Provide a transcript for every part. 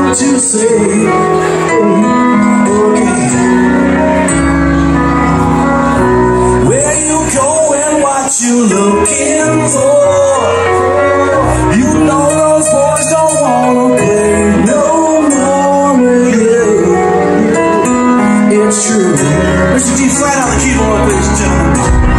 to say. Okay. Where you going, what you looking for? You know those boys don't wanna play no more with you. It's true. Mr. D flat on the keyboard, ladies and gentlemen.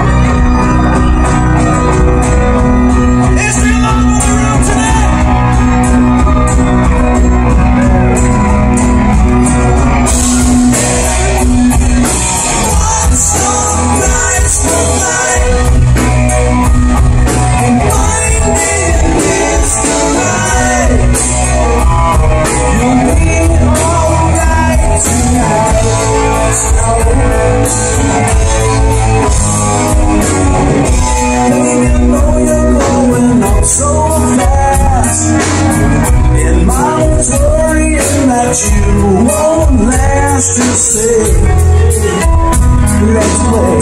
You won't last to say. Let's play.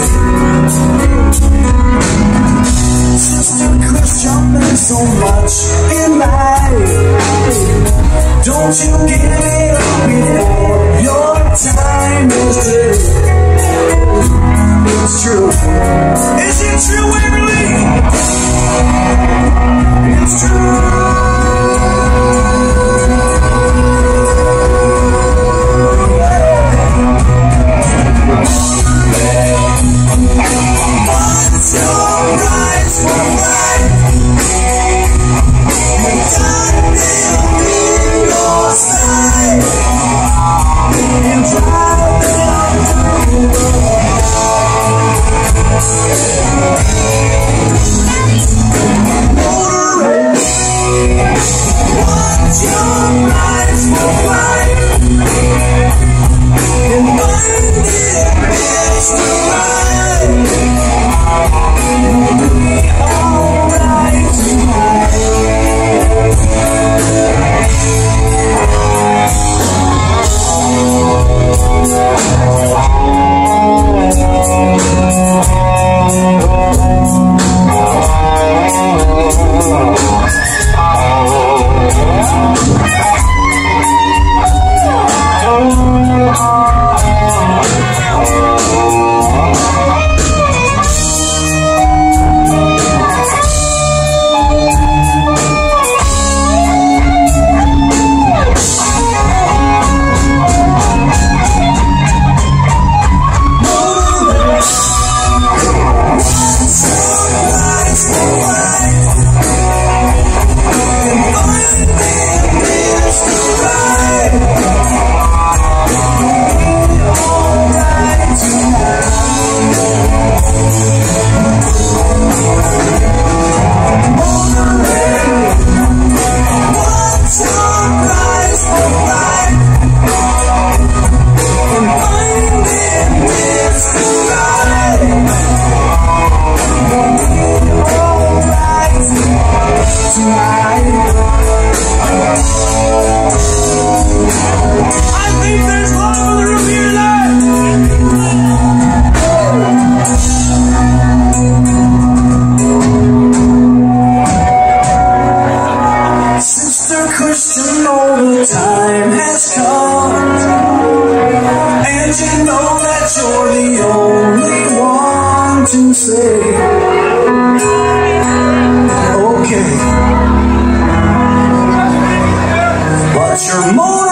Sister Christian, there's so much in life. Don't you give it up before your time is through. It's true. Is it true, Waverly? It's true. Time has come, and you know that you're the only one to say, okay, but you're more